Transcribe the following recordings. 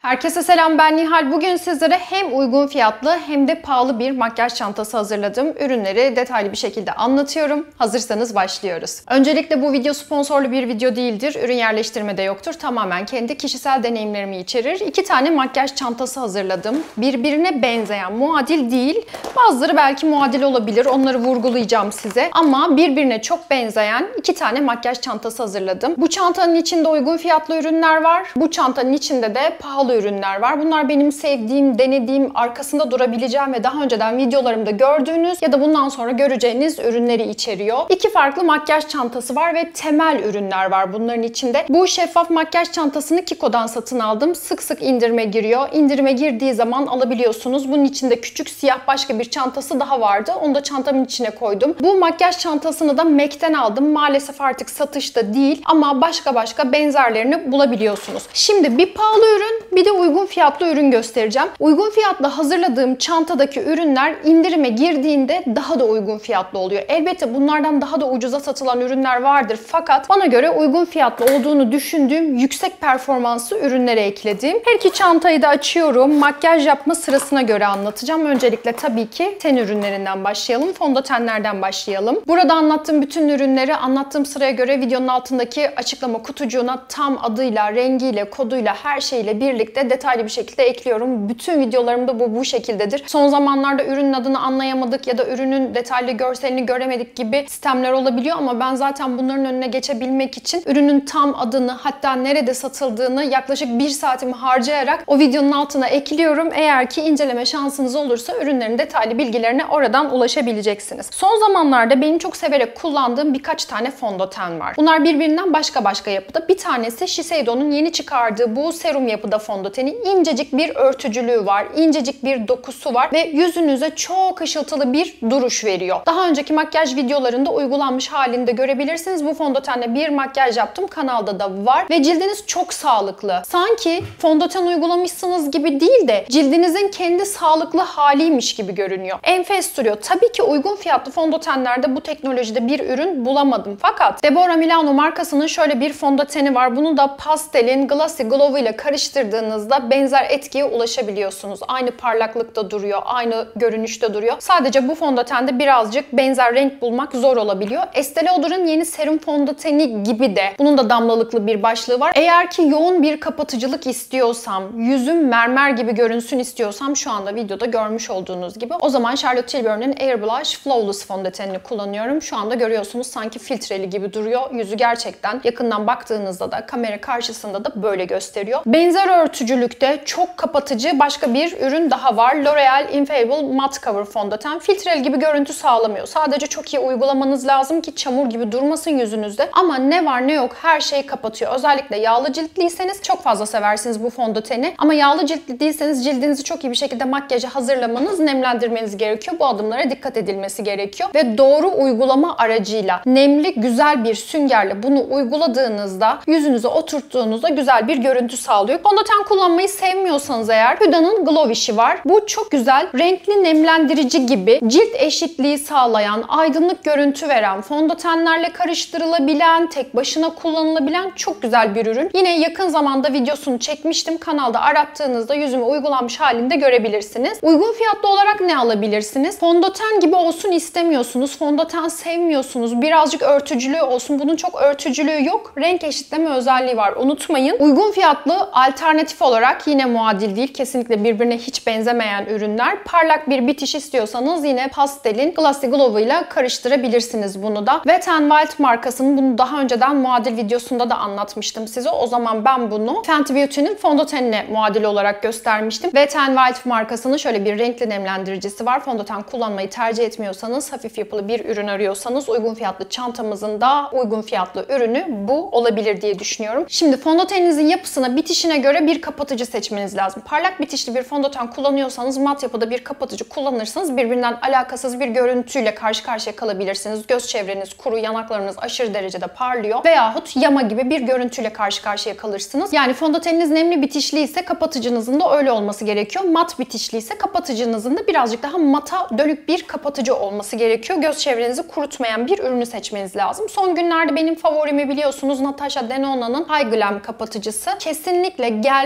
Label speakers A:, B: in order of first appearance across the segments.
A: Herkese selam, ben Nihal. Bugün sizlere hem uygun fiyatlı hem de pahalı bir makyaj çantası hazırladım. Ürünleri detaylı bir şekilde anlatıyorum. Hazırsanız başlıyoruz. Öncelikle bu video sponsorlu bir video değildir. Ürün yerleştirme de yoktur. Tamamen kendi kişisel deneyimlerimi içerir. 2 tane makyaj çantası hazırladım. Birbirine benzeyen, muadil değil. Bazıları belki muadil olabilir. Onları vurgulayacağım size. Ama birbirine çok benzeyen 2 tane makyaj çantası hazırladım. Bu çantanın içinde uygun fiyatlı ürünler var. Bu çantanın içinde de pahalı ürünler var. Bunlar benim sevdiğim, denediğim, arkasında durabileceğim ve daha önceden videolarımda gördüğünüz ya da bundan sonra göreceğiniz ürünleri içeriyor. 2 farklı makyaj çantası var ve temel ürünler var bunların içinde. Bu şeffaf makyaj çantasını Kiko'dan satın aldım. Sık sık indirime giriyor. İndirime girdiği zaman alabiliyorsunuz. Bunun içinde küçük siyah başka bir çantası daha vardı. Onu da çantamın içine koydum. Bu makyaj çantasını da MAC'ten aldım. Maalesef artık satışta değil ama başka benzerlerini bulabiliyorsunuz. Şimdi bir pahalı ürün, bir de uygun fiyatlı ürün göstereceğim. Uygun fiyatlı hazırladığım çantadaki ürünler indirime girdiğinde daha da uygun fiyatlı oluyor. Elbette bunlardan daha da ucuza satılan ürünler vardır. Fakat bana göre uygun fiyatlı olduğunu düşündüğüm yüksek performanslı ürünlere ekledim. Her iki çantayı da açıyorum. Makyaj yapma sırasına göre anlatacağım. Öncelikle tabii ki ten ürünlerinden başlayalım. Fondötenlerden başlayalım. Burada anlattığım bütün ürünleri anlattığım sıraya göre videonun altındaki açıklama kutucuğuna tam adıyla, rengiyle, koduyla, her şeyle birlikte detaylı bir şekilde ekliyorum. Bütün videolarımda bu şekildedir. Son zamanlarda ürünün adını anlayamadık ya da ürünün detaylı görselini göremedik gibi sistemler olabiliyor ama ben zaten bunların önüne geçebilmek için ürünün tam adını, hatta nerede satıldığını yaklaşık 1 saatimi harcayarak o videonun altına ekliyorum. Eğer ki inceleme şansınız olursa ürünlerin detaylı bilgilerine oradan ulaşabileceksiniz. Son zamanlarda benim çok severek kullandığım birkaç tane fondöten var. Bunlar birbirinden başka yapıda. Bir tanesi Shiseido'nun yeni çıkardığı bu serum yapıda fondöteni. İncecik bir örtücülüğü var, incecik bir dokusu var ve yüzünüze çok ışıltılı bir duruş veriyor. Daha önceki makyaj videolarında uygulanmış halinde görebilirsiniz. Bu fondötenle bir makyaj yaptım. Kanalda da var ve cildiniz çok sağlıklı. Sanki fondöten uygulamışsınız gibi değil de cildinizin kendi sağlıklı haliymiş gibi görünüyor. Enfes duruyor. Tabii ki uygun fiyatlı fondötenlerde bu teknolojide bir ürün bulamadım. Fakat Deborah Milano markasının şöyle bir fondöteni var. Bunu da pastelin Glossy Glow ile karıştırdığınızda benzer etkiye ulaşabiliyorsunuz. Aynı parlaklıkta duruyor, aynı görünüşte duruyor. Sadece bu fondötende birazcık benzer renk bulmak zor olabiliyor. Estee Lauder'ın yeni serum fondöteni gibi de bunun da damlalıklı bir başlığı var. Eğer ki yoğun bir kapatıcılık istiyorsam, yüzüm mermer gibi görünsün istiyorsam şu anda videoda görmüş olduğunuz gibi o zaman Charlotte Tilbury'nin Air Blush Flawless fondötenini kullanıyorum. Şu anda görüyorsunuz sanki filtreli gibi duruyor. Yüzü gerçekten yakından baktığınızda da kamera karşısında da böyle gösteriyor. Benzer örtücülükte çok kapatıcı başka bir ürün daha var. L'Oreal Infallible Matte Cover fondöten. Filtreli gibi görüntü sağlamıyor. Sadece çok iyi uygulamanız lazım ki çamur gibi durmasın yüzünüzde. Ama ne var ne yok her şeyi kapatıyor. Özellikle yağlı ciltliyseniz çok fazla seversiniz bu fondöteni. Ama yağlı ciltli değilseniz cildinizi çok iyi bir şekilde makyaja hazırlamanız, nemlendirmeniz gerekiyor. Bu adımlara dikkat edilmesi gerekiyor. Ve doğru uygulama aracıyla nemli güzel bir süngerle bunu uyguladığınızda, yüzünüze oturttuğunuzda güzel bir görüntü sağlıyor. Fondöten kullanmayı sevmiyorsanız eğer Huda'nın Glow işi var. Bu çok güzel, renkli nemlendirici gibi cilt eşitliği sağlayan, aydınlık görüntü veren, fondötenlerle karıştırılabilen, tek başına kullanılabilen çok güzel bir ürün. Yine yakın zamanda videosunu çekmiştim. Kanalda arattığınızda yüzüme uygulanmış halinde görebilirsiniz. Uygun fiyatlı olarak ne alabilirsiniz? Fondöten gibi olsun istemiyorsunuz. Fondöten sevmiyorsunuz. Birazcık örtücülüğü olsun. Bunun çok örtücülüğü yok. Renk eşitleme özelliği var. Unutmayın. Uygun fiyatlı alternatif olarak yine muadil değil. Kesinlikle birbirine hiç benzemeyen ürünler. Parlak bir bitiş istiyorsanız yine pastelin Glossy Glow ile karıştırabilirsiniz bunu da. Wet n Wild markasının bunu daha önceden muadil videosunda da anlatmıştım size. O zaman ben bunu Fenty Beauty'nin fondötenine muadil olarak göstermiştim. Wet n Wild markasının şöyle bir renkli nemlendiricisi var. Fondöten kullanmayı tercih etmiyorsanız, hafif yapılı bir ürün arıyorsanız uygun fiyatlı çantamızın da uygun fiyatlı ürünü bu olabilir diye düşünüyorum. Şimdi fondöteninizin yapısına, bitişine göre bir kapatıcı seçmeniz lazım. Parlak bitişli bir fondöten kullanıyorsanız, mat yapıda bir kapatıcı kullanırsanız birbirinden alakasız bir görüntüyle karşı karşıya kalabilirsiniz. Göz çevreniz kuru, yanaklarınız aşırı derecede parlıyor veyahut yama gibi bir görüntüyle karşı karşıya kalırsınız. Yani fondöteniniz nemli bitişli ise kapatıcınızın da öyle olması gerekiyor. Mat bitişli ise kapatıcınızın da birazcık daha mata dönük bir kapatıcı olması gerekiyor. Göz çevrenizi kurutmayan bir ürünü seçmeniz lazım. Son günlerde benim favorimi biliyorsunuz Natasha Denona'nın High Glam kapatıcısı. Kesinlikle gelme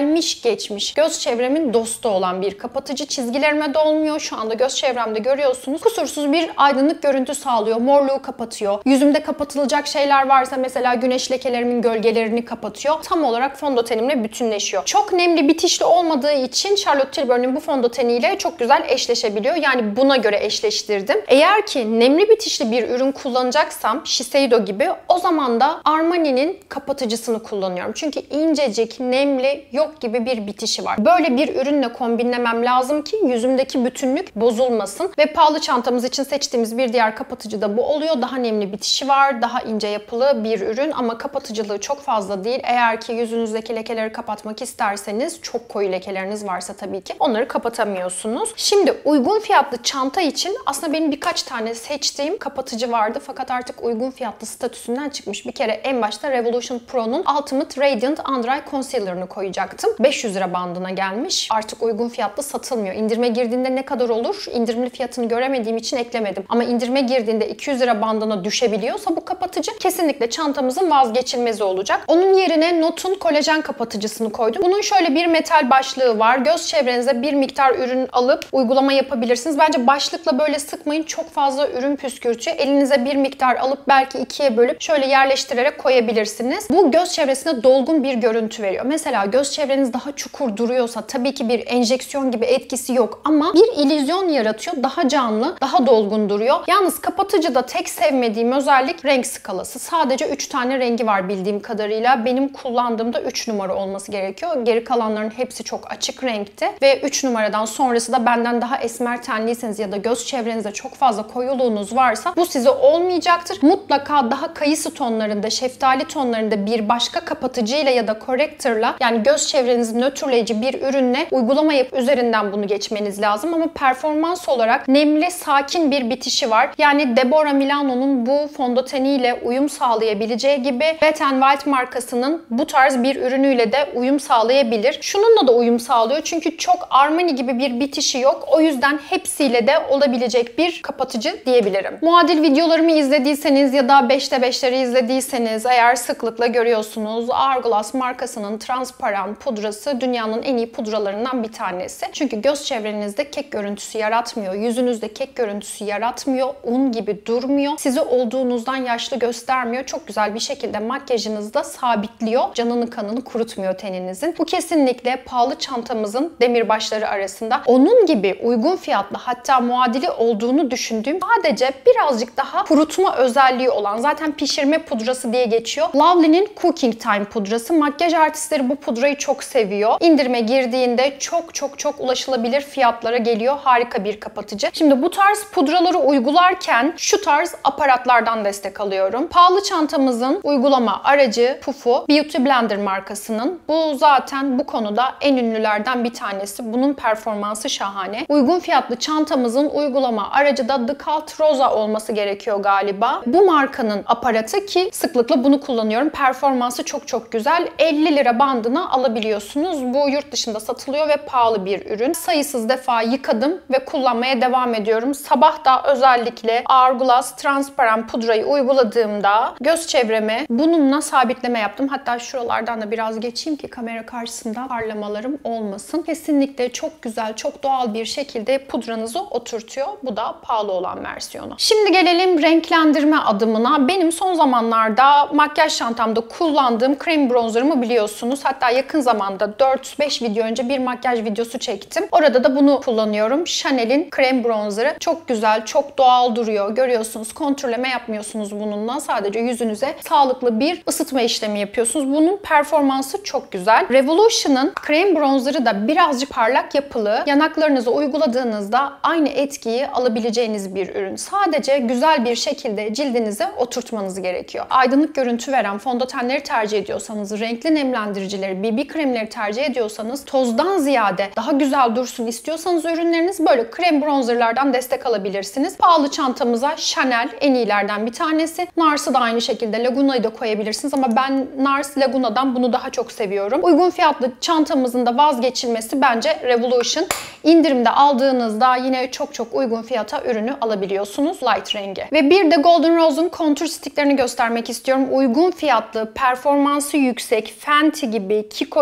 A: gelmiş geçmiş göz çevremin dostu olan bir kapatıcı. Çizgilerime dolmuyor. Şu anda göz çevremde görüyorsunuz. Kusursuz bir aydınlık görüntü sağlıyor. Morluğu kapatıyor. Yüzümde kapatılacak şeyler varsa mesela güneş lekelerimin gölgelerini kapatıyor. Tam olarak fondötenimle bütünleşiyor. Çok nemli bitişli olmadığı için Charlotte Tilbury'nin bu fondöteniyle çok güzel eşleşebiliyor. Yani buna göre eşleştirdim. Eğer ki nemli bitişli bir ürün kullanacaksam Shiseido gibi, o zaman da Armani'nin kapatıcısını kullanıyorum. Çünkü incecik, nemli, yok gibi bir bitişi var. Böyle bir ürünle kombinlemem lazım ki yüzümdeki bütünlük bozulmasın. Ve pahalı çantamız için seçtiğimiz bir diğer kapatıcı da bu oluyor. Daha nemli bitişi var, daha ince yapılı bir ürün ama kapatıcılığı çok fazla değil. Eğer ki yüzünüzdeki lekeleri kapatmak isterseniz, çok koyu lekeleriniz varsa tabii ki onları kapatamıyorsunuz. Şimdi uygun fiyatlı çanta için aslında benim birkaç tane seçtiğim kapatıcı vardı fakat artık uygun fiyatlı statüsünden çıkmış. Bir kere en başta Revolution Pro'nun Ultimate Radiant Under Eye Concealer'ını koyacaktım. 500 lira bandına gelmiş. Artık uygun fiyatlı satılmıyor. İndirime girdiğinde ne kadar olur? İndirimli fiyatını göremediğim için eklemedim. Ama indirime girdiğinde 200 lira bandına düşebiliyorsa bu kapatıcı kesinlikle çantamızın vazgeçilmezi olacak. Onun yerine Not'un kolajen kapatıcısını koydum. Bunun şöyle bir metal başlığı var. Göz çevrenize bir miktar ürün alıp uygulama yapabilirsiniz. Bence başlıkla böyle sıkmayın. Çok fazla ürün püskürtüyor. Elinize bir miktar alıp belki ikiye bölüp şöyle yerleştirerek koyabilirsiniz. Bu göz çevresine dolgun bir görüntü veriyor. Mesela göz çevreniz daha çukur duruyorsa tabii ki bir enjeksiyon gibi etkisi yok ama bir illüzyon yaratıyor. Daha canlı, daha dolgun duruyor. Yalnız kapatıcıda tek sevmediğim özellik renk skalası. Sadece 3 tane rengi var bildiğim kadarıyla. Benim kullandığımda 3 numara olması gerekiyor. Geri kalanların hepsi çok açık renkti ve 3 numaradan sonrası da benden daha esmer tenliyseniz ya da göz çevrenizde çok fazla koyuluğunuz varsa bu size olmayacaktır. Mutlaka daha kayısı tonlarında, şeftali tonlarında bir başka kapatıcıyla ya da corrector'la, yani göz çevrenizi nötrleyici bir ürünle uygulama yapıp üzerinden bunu geçmeniz lazım. Ama performans olarak nemli, sakin bir bitişi var. Yani Deborah Milano'nun bu fondöteniyle uyum sağlayabileceği gibi Wet n Wild markasının bu tarz bir ürünüyle de uyum sağlayabilir. Şununla da uyum sağlıyor çünkü çok Armani gibi bir bitişi yok. O yüzden hepsiyle de olabilecek bir kapatıcı diyebilirim. Muadil videolarımı izlediyseniz ya da 5'te 5'leri izlediyseniz eğer sıklıkla görüyorsunuz. Hourglass markasının transparan pudrası dünyanın en iyi pudralarından bir tanesi. Çünkü göz çevrenizde kek görüntüsü yaratmıyor. Yüzünüzde kek görüntüsü yaratmıyor. Un gibi durmuyor. Sizi olduğunuzdan yaşlı göstermiyor. Çok güzel bir şekilde makyajınızda sabitliyor. Canını kanını kurutmuyor teninizin. Bu kesinlikle pahalı çantamızın demirbaşları arasında. Onun gibi uygun fiyatlı, hatta muadili olduğunu düşündüğüm, sadece birazcık daha kurutma özelliği olan, zaten pişirme pudrası diye geçiyor, Lovely'nin Cooking Time pudrası. Makyaj artistleri bu pudrayı çok seviyor. İndirime girdiğinde çok ulaşılabilir fiyatlara geliyor. Harika bir kapatıcı. Şimdi bu tarz pudraları uygularken şu tarz aparatlardan destek alıyorum. Pahalı çantamızın uygulama aracı pufu Beauty Blender markasının. Bu zaten bu konuda en ünlülerden bir tanesi. Bunun performansı şahane. Uygun fiyatlı çantamızın uygulama aracı da The Cult Rosa olması gerekiyor galiba. Bu markanın aparatı ki sıklıkla bunu kullanıyorum. Performansı çok güzel. 50 lira bandına alabiliyorsunuz. Bu yurt dışında satılıyor ve pahalı bir ürün. Sayısız defa yıkadım ve kullanmaya devam ediyorum. Sabah da özellikle Hourglass transparan pudrayı uyguladığımda göz çevreme bununla sabitleme yaptım. Hatta şuralardan da biraz geçeyim ki kamera karşısında parlamalarım olmasın. Kesinlikle çok güzel, çok doğal bir şekilde pudranızı oturtuyor. Bu da pahalı olan versiyonu. Şimdi gelelim renklendirme adımına. Benim son zamanlarda makyaj çantamda kullandığım krem bronzerımı biliyorsunuz. Hatta yakın zamanda 4-5 video önce bir makyaj videosu çektim. Orada da bunu kullanıyorum. Chanel'in krem bronzerı. Çok güzel, çok doğal duruyor. Görüyorsunuz, kontrolleme yapmıyorsunuz bununla. Sadece yüzünüze sağlıklı bir ısıtma işlemi yapıyorsunuz. Bunun performansı çok güzel. Revolution'ın krem bronzerı da birazcık parlak yapılı. Yanaklarınıza uyguladığınızda aynı etkiyi alabileceğiniz bir ürün. Sadece güzel bir şekilde cildinize oturtmanız gerekiyor. Aydınlık görüntü veren fondötenleri tercih ediyorsanız, renkli nemlendiricileri, BB kremleri tercih ediyorsanız, tozdan ziyade daha güzel dursun istiyorsanız ürünleriniz, böyle krem bronzerlardan destek alabilirsiniz. Pahalı çantamıza Chanel en iyilerden bir tanesi. Nars'ı da aynı şekilde, Laguna'yı da koyabilirsiniz ama ben Nars Laguna'dan bunu daha çok seviyorum. Uygun fiyatlı çantamızın da vazgeçilmesi bence Revolution. İndirimde aldığınızda yine çok uygun fiyata ürünü alabiliyorsunuz. Light rengi. Ve bir de Golden Rose'un contour sticklerini göstermek istiyorum. Uygun fiyatlı, performansı yüksek, Fenty gibi, Kiko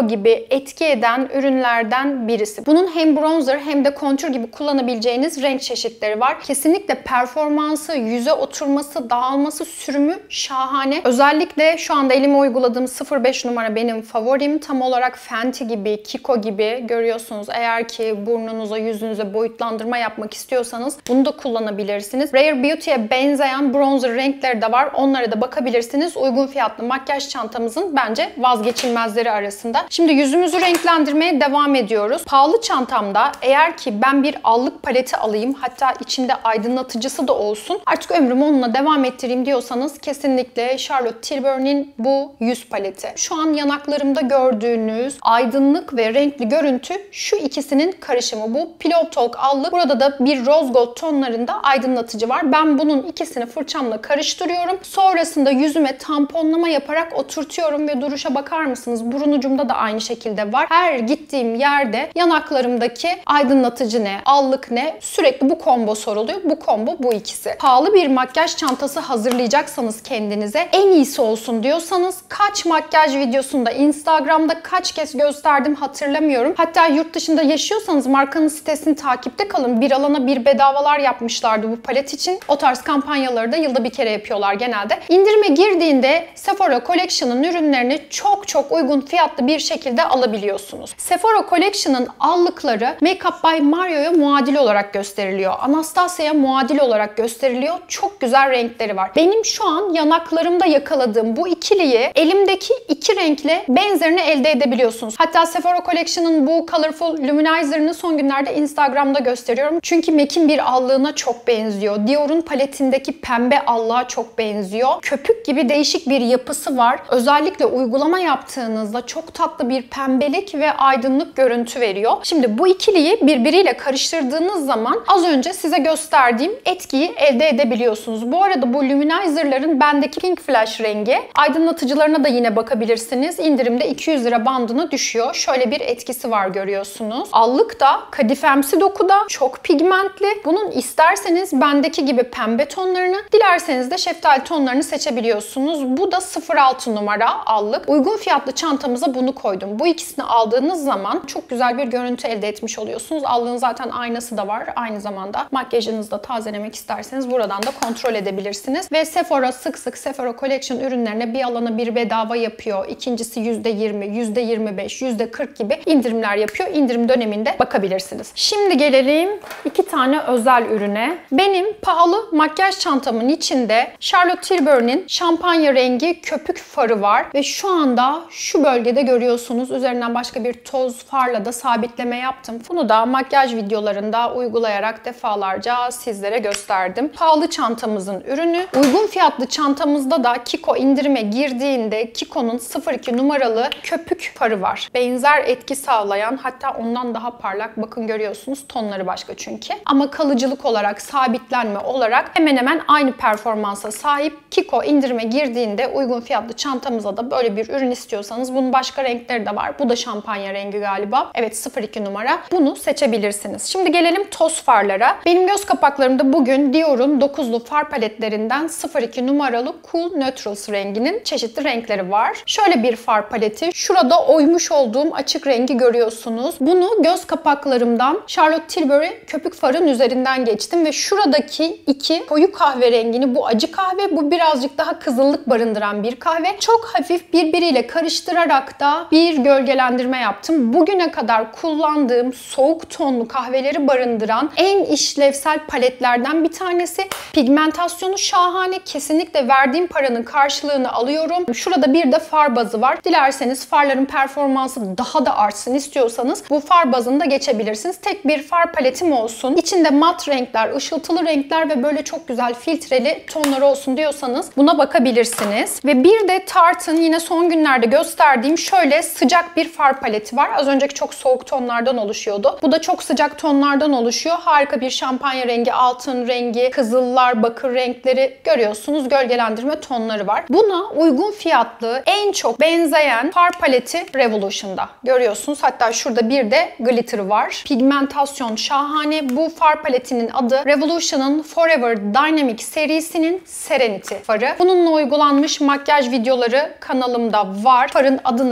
A: gibi etki eden ürünlerden birisi. Bunun hem bronzer hem de kontür gibi kullanabileceğiniz renk çeşitleri var. Kesinlikle performansı, yüze oturması, dağılması, sürümü şahane. Özellikle şu anda elime uyguladığım 05 numara benim favorim. Tam olarak Fenty gibi, Kiko gibi görüyorsunuz. Eğer ki burnunuza, yüzünüze boyutlandırma yapmak istiyorsanız bunu da kullanabilirsiniz. Rare Beauty'ye benzeyen bronzer renkleri de var. Onlara da bakabilirsiniz. Uygun fiyatlı makyaj çantamızın bence vazgeçilmezleri arasında. Şimdi yüzümüzü renklendirmeye devam ediyoruz. Pahalı çantamda eğer ki ben bir allık paleti alayım, hatta içinde aydınlatıcısı da olsun, artık ömrümü onunla devam ettireyim diyorsanız kesinlikle Charlotte Tilbury'nin bu yüz paleti. Şu an yanaklarımda gördüğünüz aydınlık ve renkli görüntü şu ikisinin karışımı. Bu Pillow Talk allık. Burada da bir rose gold tonlarında aydınlatıcı var. Ben bunun ikisini fırçamla karıştırıyorum. Sonrasında yüzüme tamponlama yaparak oturtuyorum ve duruşa bakar mısınız? Burun ucumda da aynı şekilde var. Her gittiğim yerde yanaklarımdaki aydınlatıcı ne, allık ne, sürekli bu combo soruluyor. Bu combo bu ikisi. Pahalı bir makyaj çantası hazırlayacaksanız kendinize, en iyisi olsun diyorsanız, kaç makyaj videosunda Instagram'da kaç kez gösterdim hatırlamıyorum. Hatta yurt dışında yaşıyorsanız markanın sitesini takipte kalın. Bir alana bir bedavalar yapmışlardı bu palet için. O tarz kampanyaları da yılda bir kere yapıyorlar genelde. İndirime girdiğinde Sephora Collection'ın ürünlerini çok uygun fiyatlı bir şekilde alabiliyorsunuz. Sephora Collection'ın allıkları Makeup by Mario'ya muadil olarak gösteriliyor. Anastasia'ya muadil olarak gösteriliyor. Çok güzel renkleri var. Benim şu an yanaklarımda yakaladığım bu ikiliyi elimdeki iki renkle benzerini elde edebiliyorsunuz. Hatta Sephora Collection'ın bu Colorful Luminizer'ını son günlerde Instagram'da gösteriyorum. Çünkü MAC'in bir allığına çok benziyor. Dior'un paletindeki pembe allığa çok benziyor. Köpük gibi değişik bir yapısı var. Özellikle uygulama yaptığınızda çok tatlı bir pembelik ve aydınlık görüntü veriyor. Şimdi bu ikiliyi birbiriyle karıştırdığınız zaman az önce size gösterdiğim etkiyi elde edebiliyorsunuz. Bu arada bu Luminizer'ların bendeki Pink Flash rengi, aydınlatıcılarına da yine bakabilirsiniz. İndirimde 200 lira bandına düşüyor. Şöyle bir etkisi var görüyorsunuz. Allık da kadifemsi dokuda, çok pigmentli. Bunun isterseniz bendeki gibi pembe tonlarını, dilerseniz de şeftali tonlarını seçebiliyorsunuz. Bu da 06 numara allık. Uygun fiyatlı çantamıza bunu koydum. Bu ikisini aldığınız zaman çok güzel bir görüntü elde etmiş oluyorsunuz. Allığın zaten aynası da var. Aynı zamanda makyajınızı da tazelemek isterseniz buradan da kontrol edebilirsiniz. Ve Sephora sık sık Sephora Collection ürünlerine bir alana bir bedava yapıyor. İkincisi %20, %25, %40 gibi indirimler yapıyor. İndirim döneminde bakabilirsiniz. Şimdi gelelim iki tane özel ürüne. Benim pahalı makyaj çantamın içinde Charlotte Tilbury'nin şampanya rengi köpük farı var ve şu anda şu bölgede görüyorsunuz. Üzerinden başka bir toz farla da sabitleme yaptım. Bunu da makyaj videolarında uygulayarak defalarca sizlere gösterdim. Pahalı çantamızın ürünü. Uygun fiyatlı çantamızda da Kiko indirime girdiğinde Kiko'nun 02 numaralı köpük farı var. Benzer etki sağlayan, hatta ondan daha parlak, bakın görüyorsunuz, tonları başka çünkü. Ama kalıcılık olarak, sabitlenme olarak hemen hemen aynı performansa sahip. Kiko indirime girdiğinde uygun fiyatlı çantamıza da böyle bir ürün istiyorsanız, bunun başka renkleri de var. Bu da şampanya rengi galiba. Evet, 02 numara. Bunu seçebilirsiniz. Şimdi gelelim toz farlara. Benim göz kapaklarımda bugün Dior'un 9'lu far paletlerinden 02 numaralı Cool Neutrals renginin çeşitli renkleri var. Şöyle bir far paleti. Şurada oymuş olduğum açık rengi görüyorsunuz. Bunu göz kapaklarımdan Charlotte Tilbury köpük farın üzerinden geçtim ve şuradaki iki koyu kahverengini, bu acı kahve, bu birazcık daha kızıllık barındıran bir kahve. Çok hafif birbiriyle karıştırarak da bir gölgelendirme yaptım. Bugüne kadar kullandığım soğuk tonlu kahveleri barındıran en işlevsel paletlerden bir tanesi. Pigmentasyonu şahane. Kesinlikle verdiğim paranın karşılığını alıyorum. Şurada bir de far bazı var. Dilerseniz farların performansı daha da artsın istiyorsanız bu far bazını da geçebilirsiniz. Tek bir far paletim olsun, İçinde mat renkler, ışıltılı renkler ve böyle çok güzel filtreli tonlar olsun diyorsanız buna bakabilirsiniz. Ve bir de Tarte'ın yine son günlerde gösterdiğim şöyle sıcak bir far paleti var. Az önceki çok soğuk tonlardan oluşuyordu. Bu da çok sıcak tonlardan oluşuyor. Harika bir şampanya rengi, altın rengi, kızıllar, bakır renkleri görüyorsunuz. Gölgelendirme tonları var. Buna uygun fiyatlı en çok benzeyen far paleti Revolution'da. Görüyorsunuz. Hatta şurada bir de glitter var. Pigmentasyon şahane. Bu far paletinin adı Revolution'ın Forever Dynamic serisinin Serenity farı. Bununla uygulanmış makyaj videoları kanalımda var. Farın adını yazıp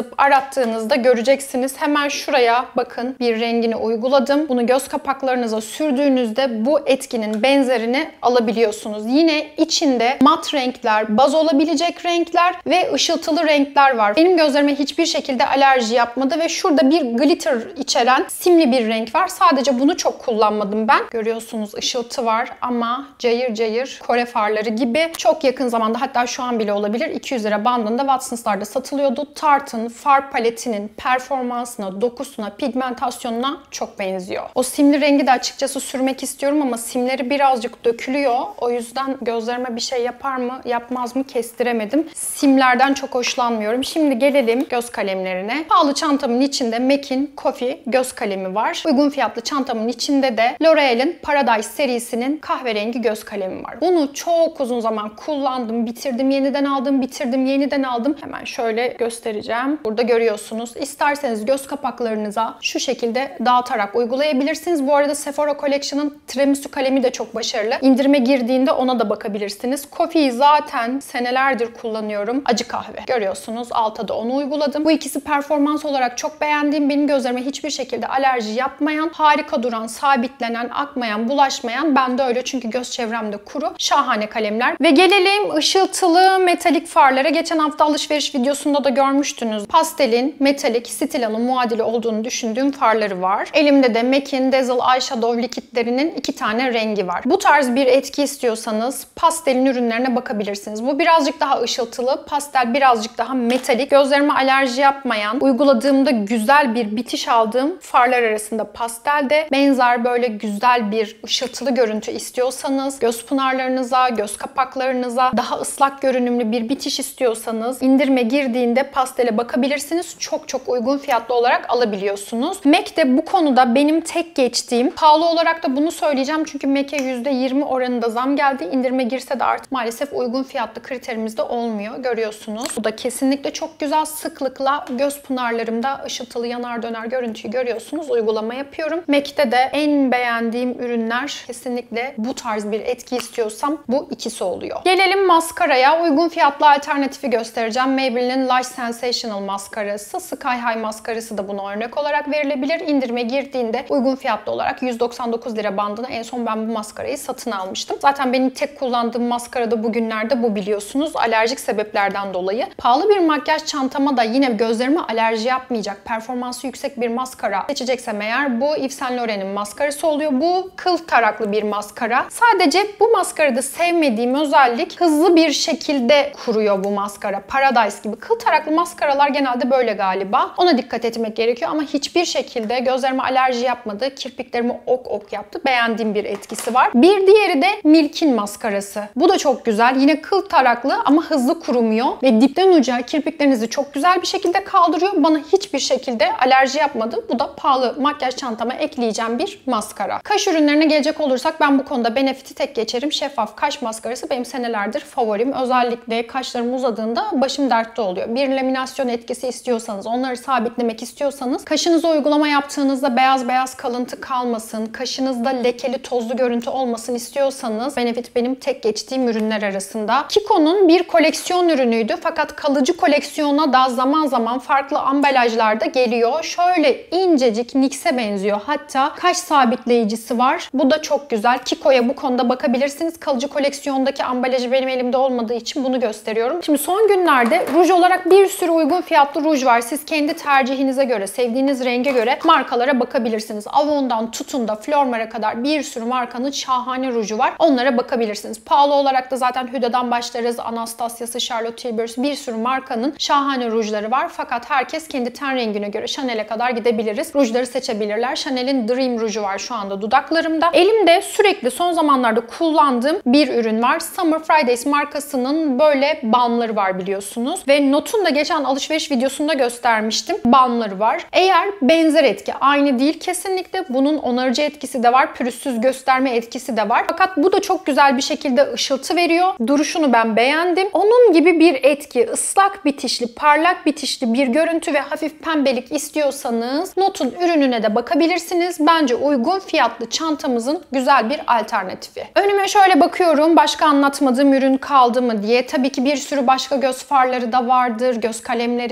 A: yazıp arattığınızda göreceksiniz. Hemen şuraya bakın, bir rengini uyguladım. Bunu göz kapaklarınıza sürdüğünüzde bu etkinin benzerini alabiliyorsunuz. Yine içinde mat renkler, baz olabilecek renkler ve ışıltılı renkler var. Benim gözlerime hiçbir şekilde alerji yapmadı ve şurada bir glitter içeren simli bir renk var. Sadece bunu çok kullanmadım ben. Görüyorsunuz ışıltı var ama cayır cayır Kore farları gibi. Çok yakın zamanda, hatta şu an bile olabilir, 200 lira bandında Watsons'larda satılıyordu. Tarte'ın far paletinin performansına, dokusuna, pigmentasyonuna çok benziyor. O simli rengi de açıkçası sürmek istiyorum ama simleri birazcık dökülüyor. O yüzden gözlerime bir şey yapar mı, yapmaz mı kestiremedim. Simlerden çok hoşlanmıyorum. Şimdi gelelim göz kalemlerine. Pahalı çantamın içinde MAC'in Coffee göz kalemi var. Uygun fiyatlı çantamın içinde de L'Oreal'in Paradise serisinin kahverengi göz kalemi var. Bunu çok uzun zaman kullandım, bitirdim, yeniden aldım, bitirdim, yeniden aldım. Hemen şöyle göstereceğim. Burada görüyorsunuz. İsterseniz göz kapaklarınıza şu şekilde dağıtarak uygulayabilirsiniz. Bu arada Sephora Collection'ın tiramisu kalemi de çok başarılı. İndirime girdiğinde ona da bakabilirsiniz. Coffee'yi zaten senelerdir kullanıyorum. Acı kahve. Görüyorsunuz. Alta da onu uyguladım. Bu ikisi performans olarak çok beğendiğim, benim gözlerime hiçbir şekilde alerji yapmayan, harika duran, sabitlenen, akmayan, bulaşmayan. Ben de öyle çünkü göz çevremde kuru. Şahane kalemler. Ve gelelim ışıltılı metalik farlara. Geçen hafta alışveriş videosunda da görmüştünüz. Pastelin, metalik, Stilo'nun muadili olduğunu düşündüğüm farları var. Elimde de MAC'in Dazzle Eyeshadow likitlerinin 2 tane rengi var. Bu tarz bir etki istiyorsanız pastelin ürünlerine bakabilirsiniz. Bu birazcık daha ışıltılı, pastel birazcık daha metalik. Gözlerime alerji yapmayan, uyguladığımda güzel bir bitiş aldığım farlar arasında pastelde. Benzer böyle güzel bir ışıltılı görüntü istiyorsanız, göz pınarlarınıza, göz kapaklarınıza daha ıslak görünümlü bir bitiş istiyorsanız indirime girdiğinde pastele bakabilirsiniz. Çok çok uygun fiyatlı olarak alabiliyorsunuz. MAC de bu konuda benim tek geçtiğim, pahalı olarak da bunu söyleyeceğim çünkü MAC'e %20 oranında zam geldi. İndirime girse de artık maalesef uygun fiyatlı kriterimizde olmuyor. Görüyorsunuz. Bu da kesinlikle çok güzel. Sıklıkla göz pınarlarımda ışıltılı yanar döner görüntüyü görüyorsunuz. Uygulama yapıyorum. MAC'te de en beğendiğim ürünler kesinlikle bu tarz bir etki istiyorsam bu ikisi oluyor. Gelelim maskaraya. Uygun fiyatlı alternatifi göstereceğim. Maybelline'in Lash Sensational maskarası. Sky High maskarası da buna örnek olarak verilebilir. İndirime girdiğinde uygun fiyatlı olarak 199 lira bandına en son ben bu maskarayı satın almıştım. Zaten benim tek kullandığım maskara da bugünlerde bu, biliyorsunuz. Alerjik sebeplerden dolayı. Pahalı bir makyaj çantama da yine gözlerime alerji yapmayacak, performansı yüksek bir maskara seçeceksem eğer bu Yves Saint Laurent'in maskarası oluyor. Bu kıl taraklı bir maskara. Sadece bu maskarada sevmediğim özellik, hızlı bir şekilde kuruyor bu maskara. Paradise gibi. Kıl taraklı maskaralar genelde böyle galiba. Ona dikkat etmek gerekiyor ama hiçbir şekilde gözlerime alerji yapmadı. Kirpiklerimi ok ok yaptı. Beğendiğim bir etkisi var. Bir diğeri de Milk'in maskarası. Bu da çok güzel. Yine kıl taraklı ama hızlı kurumuyor ve dipten uca kirpiklerinizi çok güzel bir şekilde kaldırıyor. Bana hiçbir şekilde alerji yapmadı. Bu da pahalı makyaj çantama ekleyeceğim bir maskara. Kaş ürünlerine gelecek olursak ben bu konuda Benefit'i tek geçerim. Şeffaf kaş maskarası benim senelerdir favorim. Özellikle kaşlarım uzadığında başım dertte oluyor. Bir laminasyon etkisi istiyorsanız, onları sabitlemek istiyorsanız, kaşınıza uygulama yaptığınızda beyaz beyaz kalıntı kalmasın, kaşınızda lekeli tozlu görüntü olmasın istiyorsanız Benefit benim tek geçtiğim ürünler arasında. Kiko'nun bir koleksiyon ürünüydü fakat kalıcı koleksiyona da zaman zaman farklı ambalajlarda geliyor. Şöyle incecik NYX'e benziyor. Hatta kaş sabitleyicisi var. Bu da çok güzel. Kiko'ya bu konuda bakabilirsiniz. Kalıcı koleksiyondaki ambalajı benim elimde olmadığı için bunu gösteriyorum. Şimdi son günlerde ruj olarak bir sürü uygun fiyatlı ruj var. Siz kendi tercihinize göre, sevdiğiniz renge göre markalara bakabilirsiniz. Avon'dan tutun da Flormar'a kadar bir sürü markanın şahane ruju var. Onlara bakabilirsiniz. Pahalı olarak da zaten Huda'dan başlarız. Anastasia'sı, Charlotte Tilbury, bir sürü markanın şahane rujları var. Fakat herkes kendi ten rengine göre Chanel'e kadar gidebiliriz. Rujları seçebilirler. Chanel'in Dream ruju var şu anda dudaklarımda. Elimde sürekli son zamanlarda kullandığım bir ürün var. Summer Fridays markasının böyle balmları var biliyorsunuz. Ve Not'un da geçen alışveriş videosunda göstermiştim. Balmları var. Eğer benzer etki aynı değil, kesinlikle bunun onarıcı etkisi de var. Pürüzsüz gösterme etkisi de var. Fakat bu da çok güzel bir şekilde ışıltı veriyor. Duruşunu ben beğendim. Onun gibi bir etki, ıslak bitişli, parlak bitişli bir görüntü ve hafif pembelik istiyorsanız Not'un ürününe de bakabilirsiniz. Bence uygun fiyatlı çantamızın güzel bir alternatifi. Önüme şöyle bakıyorum. Başka anlatmadığım ürün kaldı mı diye. Tabii ki bir sürü başka göz farları da vardır. Göz kalemleri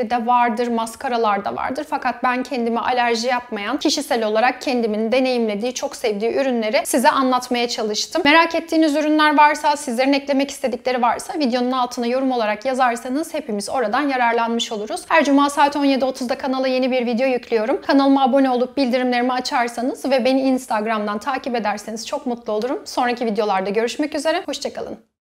A: ürünleri de vardır, maskaralar da vardır. Fakat ben kendime alerji yapmayan, kişisel olarak kendimin deneyimlediği, çok sevdiği ürünleri size anlatmaya çalıştım. Merak ettiğiniz ürünler varsa, sizlerin eklemek istedikleri varsa videonun altına yorum olarak yazarsanız hepimiz oradan yararlanmış oluruz. Her cuma saat 17.30'da kanala yeni bir video yüklüyorum. Kanalıma abone olup bildirimlerimi açarsanız ve beni Instagram'dan takip ederseniz çok mutlu olurum. Sonraki videolarda görüşmek üzere. Hoşça kalın.